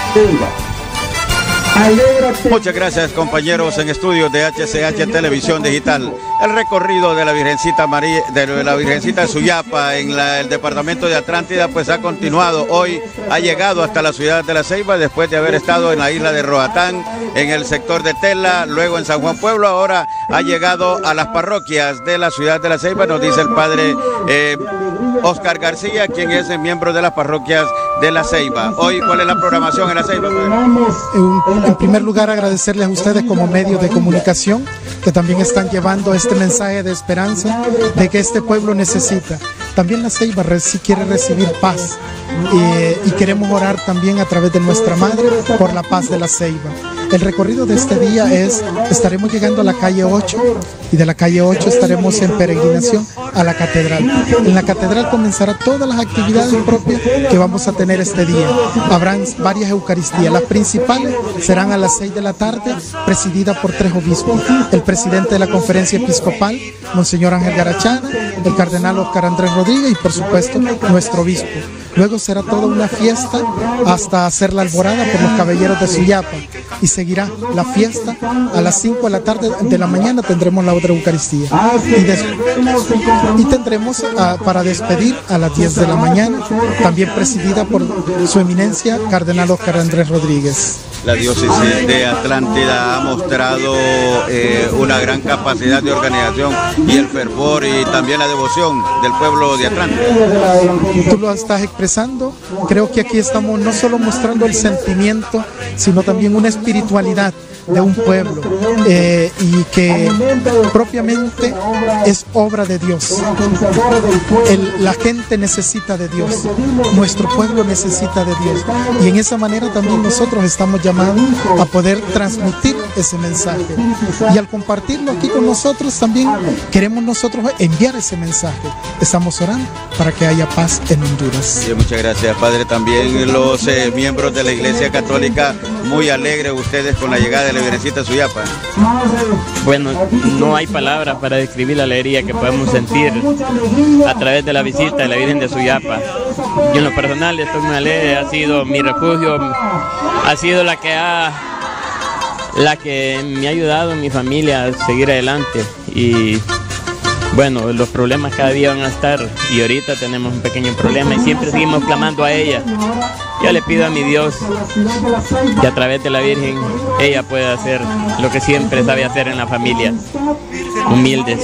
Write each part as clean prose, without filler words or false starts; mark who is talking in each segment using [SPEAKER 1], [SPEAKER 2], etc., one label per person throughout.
[SPEAKER 1] Muchas gracias, compañeros en estudios de HCH Televisión Digital. El recorrido de la Virgencita María, de la Virgencita de Suyapa en el departamento de Atlántida, pues ha continuado. Hoy ha llegado hasta la ciudad de La Ceiba, después de haber estado en la isla de Roatán, en el sector de Tela, luego en San Juan Pueblo. Ahora ha llegado a las parroquias de la ciudad de La Ceiba, nos dice el padre Oscar García, quien es el miembro de las parroquias de La Ceiba. Hoy, ¿cuál es la programación en La Ceiba, padre?
[SPEAKER 2] En primer lugar, agradecerles a ustedes como medio de comunicación que también están llevando este mensaje de esperanza de que este pueblo necesita. También La Ceiba quiere recibir paz y queremos orar también a través de nuestra madre por la paz de La Ceiba. El recorrido de este día estaremos llegando a la calle 8 y de la calle 8 estaremos en peregrinación a la catedral. En la catedral comenzará todas las actividades propias que vamos a tener este día. Habrán varias eucaristías. Las principales serán a las 6 de la tarde, presididas por 3 obispos. El presidente de la conferencia episcopal, Monseñor Ángel Garachana, el cardenal Oscar Andrés Rodríguez y por supuesto nuestro obispo. Luego será toda una fiesta hasta hacer la alborada por los caballeros de Suyapa y seguirá la fiesta a las 5 de la tarde de la mañana. Tendremos la otra Eucaristía y tendremos para despedir a las 10 de la mañana, también presidida por su eminencia Cardenal Oscar Andrés Rodríguez.
[SPEAKER 1] La diócesis de Atlántida ha mostrado una gran capacidad de organización y el fervor y también la devoción del pueblo de Atlántida.
[SPEAKER 2] Tú lo estás expresando. Creo que aquí estamos no solo mostrando el sentimiento, sino también una espiritualidad de un pueblo y que propiamente es obra de Dios. La gente necesita de Dios, nuestro pueblo necesita de Dios, y en esa manera también nosotros estamos llamados a poder transmitir ese mensaje, y al compartirlo aquí con nosotros también queremos nosotros enviar ese mensaje. Estamos orando para que haya paz en Honduras.
[SPEAKER 1] Sí, muchas gracias, padre. También los miembros de la Iglesia Católica muy alegres ustedes con la llegada de la Virgencita Suyapa.
[SPEAKER 3] Bueno, no hay palabras para describir la alegría que podemos sentir a través de la visita de la Virgen de Suyapa. Yo en lo personal estoy muy alegre, ha sido mi refugio, ha sido la que me ha ayudado en mi familia a seguir adelante. Y bueno, los problemas cada día van a estar y ahorita tenemos un pequeño problema y siempre seguimos clamando a ella. Yo le pido a mi Dios que a través de la Virgen ella pueda hacer lo que siempre sabe hacer en la familia, humildes.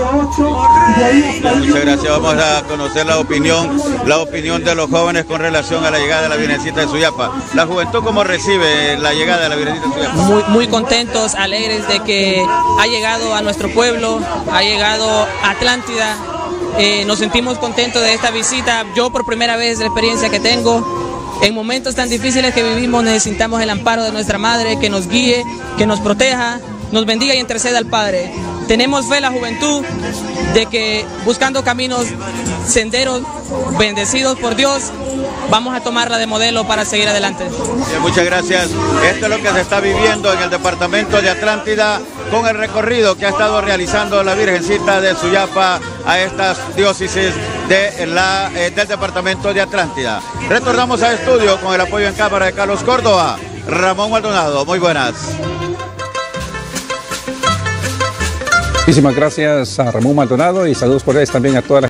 [SPEAKER 1] Muchas gracias. Vamos a conocer la opinión de los jóvenes con relación a la llegada de la Virgencita de Suyapa. La juventud, ¿cómo recibe la llegada de la Virgencita de Suyapa?
[SPEAKER 4] Muy contentos, alegres de que ha llegado a nuestro pueblo, ha llegado a Atlántida. Nos sentimos contentos de esta visita. Yo por primera vez la experiencia que tengo. En momentos tan difíciles que vivimos necesitamos el amparo de nuestra Madre, que nos guíe, que nos proteja, nos bendiga y interceda al Padre. Tenemos fe, la juventud, de que buscando caminos, senderos bendecidos por Dios, vamos a tomarla de modelo para seguir adelante.
[SPEAKER 1] Bien, muchas gracias. Esto es lo que se está viviendo en el departamento de Atlántida con el recorrido que ha estado realizando la Virgencita de Suyapa a estas diócesis del departamento de Atlántida. Retornamos al estudio con el apoyo en cámara de Carlos Córdoba, Ramón Maldonado. Muy buenas.
[SPEAKER 5] Muchísimas gracias a Ramón Maldonado y saludos por él también a todas las